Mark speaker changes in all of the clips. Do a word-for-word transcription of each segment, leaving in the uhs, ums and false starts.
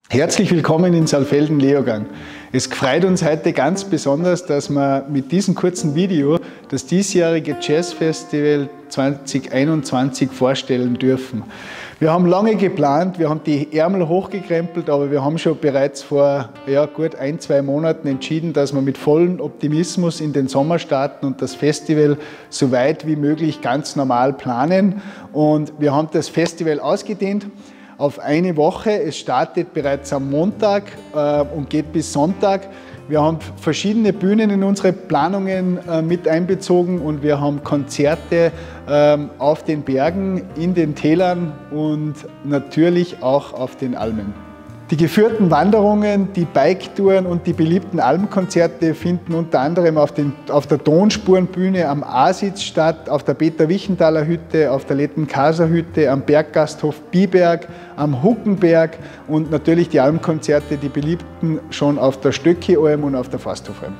Speaker 1: Herzlich willkommen in Saalfelden-Leogang. Es freut uns heute ganz besonders, dass wir mit diesem kurzen Video das diesjährige Jazzfestival zweitausendeinundzwanzig vorstellen dürfen. Wir haben lange geplant, wir haben die Ärmel hochgekrempelt, aber wir haben schon bereits vor ja, gut ein, zwei Monaten entschieden, dass wir mit vollem Optimismus in den Sommer starten und das Festival so weit wie möglich ganz normal planen. Und wir haben das Festival ausgedehnt auf eine Woche. Es startet bereits am Montag äh, und geht bis Sonntag. Wir haben verschiedene Bühnen in unsere Planungen äh, mit einbezogen und wir haben Konzerte äh, auf den Bergen, in den Tälern und natürlich auch auf den Almen. Die geführten Wanderungen, die Biketouren und die beliebten Almkonzerte finden unter anderem auf, den, auf der Tonspurenbühne am Aasitz statt, auf der Peter-Wichenthaler Hütte, auf der Letten-Kaser-Hütte, am Berggasthof Biberg, am Huckenberg und natürlich die Almkonzerte, die beliebten schon auf der Stöcki-Alm und auf der Forsthofalm.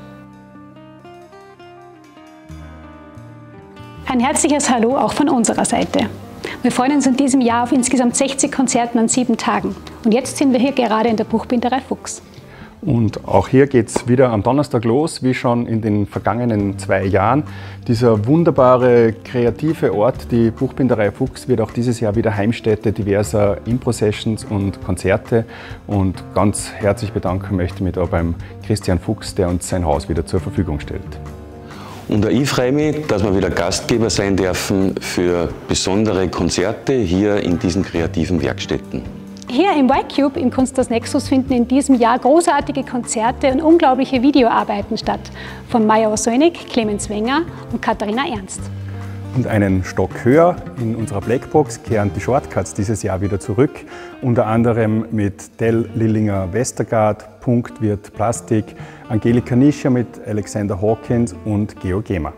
Speaker 2: Ein herzliches Hallo auch von unserer Seite. Wir freuen uns in diesem Jahr auf insgesamt sechzig Konzerten an sieben Tagen. Und jetzt sind wir hier gerade in der Buchbinderei Fuchs.
Speaker 3: Und auch hier geht es wieder am Donnerstag los, wie schon in den vergangenen zwei Jahren. Dieser wunderbare, kreative Ort, die Buchbinderei Fuchs, wird auch dieses Jahr wieder Heimstätte diverser Impro-Sessions und Konzerte. Und ganz herzlich bedanken möchte ich mich da beim Christian Fuchs, der uns sein Haus wieder zur Verfügung stellt.
Speaker 4: Und ich freue mich, dass wir wieder Gastgeber sein dürfen für besondere Konzerte hier in diesen kreativen Werkstätten.
Speaker 2: Hier im Y-Cube im Kunsthaus Nexus finden in diesem Jahr großartige Konzerte und unglaubliche Videoarbeiten statt. Von Maja Osönig, Clemens Wenger und Katharina Ernst.
Speaker 3: Und einen Stock höher in unserer Blackbox kehren die Shortcuts dieses Jahr wieder zurück. Unter anderem mit Tell Lillinger Westergaard, Punkt wird Plastik, Angelika Nischer mit Alexander Hawkins und Georg Gehmer.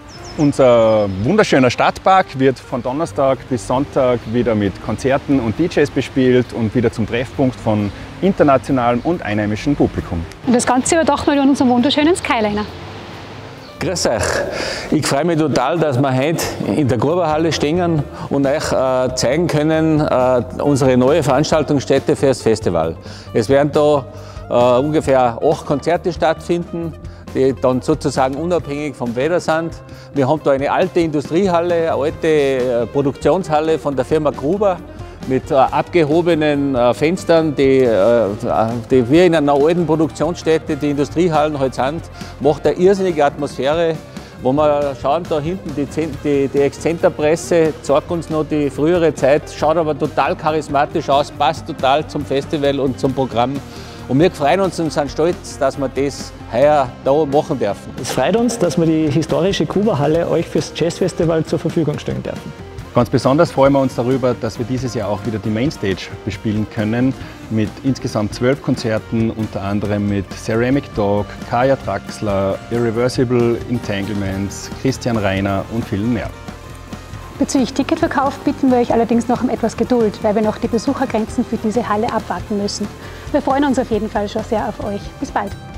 Speaker 3: Unser wunderschöner Stadtpark wird von Donnerstag bis Sonntag wieder mit Konzerten und D Js bespielt und wieder zum Treffpunkt von internationalem und einheimischem Publikum.
Speaker 2: Und das Ganze überdacht man in unserem wunderschönen Skyliner.
Speaker 5: Grüß euch! Ich freue mich total, dass wir heute in der Gruberhalle stehen und euch äh, zeigen können, äh, unsere neue Veranstaltungsstätte für das Festival. Es werden da äh, ungefähr acht Konzerte stattfinden, die dann sozusagen unabhängig vom Wetter sind. Wir haben da eine alte Industriehalle, eine alte äh, Produktionshalle von der Firma Gruber mit äh, abgehobenen äh, Fenstern, die, äh, die wir in einer alten Produktionsstätte, die Industriehallen halt sind, macht eine irrsinnige Atmosphäre. Wo wir schauen, da hinten die, die, die Exzenterpresse zeigt uns noch die frühere Zeit, schaut aber total charismatisch aus, passt total zum Festival und zum Programm. Und wir freuen uns und sind stolz, dass wir das heuer da machen dürfen.
Speaker 6: Es freut uns, dass wir die historische Gruberhalle euch fürs Jazzfestival zur Verfügung stellen dürfen.
Speaker 3: Ganz besonders freuen wir uns darüber, dass wir dieses Jahr auch wieder die Mainstage bespielen können mit insgesamt zwölf Konzerten, unter anderem mit Ceramic Dog, Kaya Traxler, Irreversible Entanglements, Christian Reiner und vielen mehr.
Speaker 2: Bezüglich Ticketverkauf bitten wir euch allerdings noch um etwas Geduld, weil wir noch die Besuchergrenzen für diese Halle abwarten müssen. Wir freuen uns auf jeden Fall schon sehr auf euch. Bis bald!